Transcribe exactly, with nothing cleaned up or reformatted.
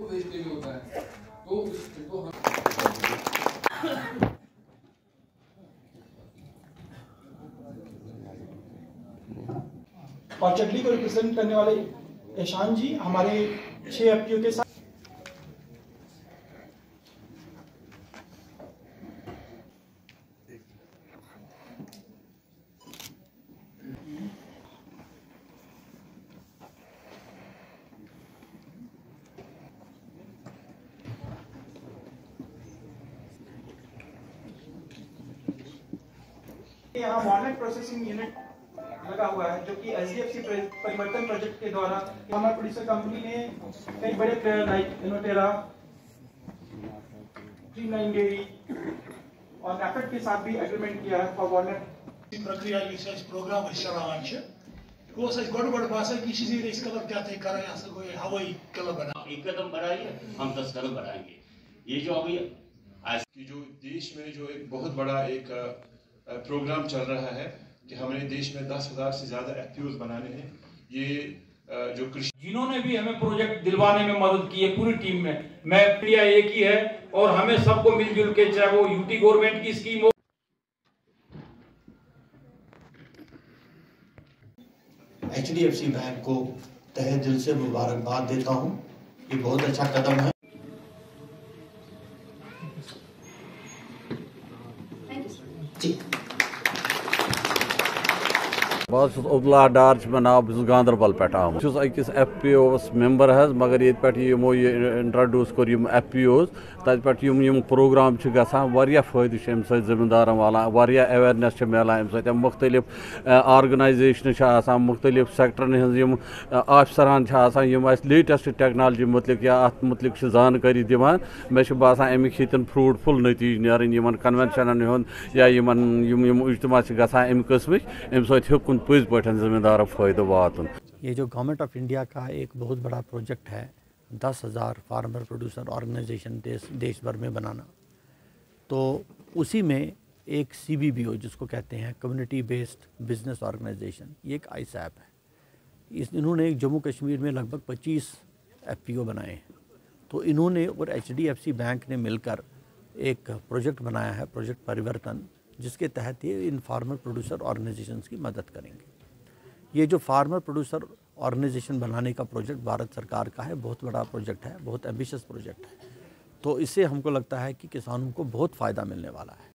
Wastage होता है, तो उसको हम और चटली को रिप्रेजेंट करने वाले ईशान जी हमारे छह एफपीओ के साथ यहाँ वॉलनट प्रोसेसिंग यूनिट लगा हुआ है, जो कि एचडीएफसी परिवर्तन प्रोजेक्ट के द्वारा हमारे प्रोड्यूसर कंपनी ने कई बड़े player like Innoterra, streamline dairy और नैफेड के साथ भी एग्रीमेंट किया है फॉर वॉलनट प्रक्रिया प्रोग्राम चलान गोड़ गोड़ बासा कि इस कदम क्या थे करें हवाई कलम बना एक कदम बढ़ाइए हम दस कदम बढ़ाएंगे। ये जो अभी आज कि जो देश में जो एक बहुत बड़ा एक प्रोग्राम चल रहा है कि हमारे देश में दस हजार से ज्यादा एफपीओज बनाने हैं। ये जो कृषि जिन्होंने भी हमें प्रोजेक्ट दिलवाने में मदद की है पूरी टीम में, मैं प्रिया एक ही है और हमें सबको मिलजुल के, चाहे वो यूटी गवर्नमेंट की स्कीम हो। एचडीएफसी बैंक को तहे दिल से मुबारकबाद देता हूं, ये बहुत अच्छा कदम है। बस अब्दुल्ला डार मे नाव बस गांदरबल पे आमुत अकिस एफ पी ओस मेंबर हज, मगर ये पे यमो ये इंट्रोड्यूस कर एफ पी ओस तत पे यम यम प्रोग्राम गया फायदे जमींदारन वाला अवेयरनेस मिलान अम मुख्तलिफ आर्गनाइजेशन मुख्तलिफ सेक्टरन हज ऑफिसरान लेटेस्ट टेक्नोलॉजी मुतलिक या अत मुतलिक जानकारी दिवान। मे बासान अमिक फ्रूटफुल नतीज नीरन कन्वेंशन हुंद या इज्तमा अमि कस्मिक अम सकुन पज पे जमींदार फायदा वातुन। ये जो गवर्नमेंट ऑफ इंडिया का एक बहुत बड़ा प्रोजेक्ट है, दस हज़ार फार्मर प्रोड्यूसर ऑर्गेनाइजेशन देश देश भर में बनाना, तो उसी में एक सी बी बी ओ जिसको कहते हैं कम्युनिटी बेस्ड बिजनेस ऑर्गेनाइजेशन, ये एक आई सैप है। इस इन्होंने एक जम्मू कश्मीर में लगभग पच्चीस एफ पी ओ बनाए हैं। तो इन्होंने और H D F C bank ने मिलकर एक प्रोजेक्ट बनाया है, प्रोजेक्ट परिवर्तन, जिसके तहत ये इन फार्मर प्रोड्यूसर ऑर्गेनाइजेशंस की मदद करेंगे। ये जो फार्मर प्रोड्यूसर ऑर्गेनाइजेशन बनाने का प्रोजेक्ट भारत सरकार का है, बहुत बड़ा प्रोजेक्ट है, बहुत एम्बिशियस प्रोजेक्ट है। तो इससे हमको लगता है कि किसानों को बहुत फ़ायदा मिलने वाला है।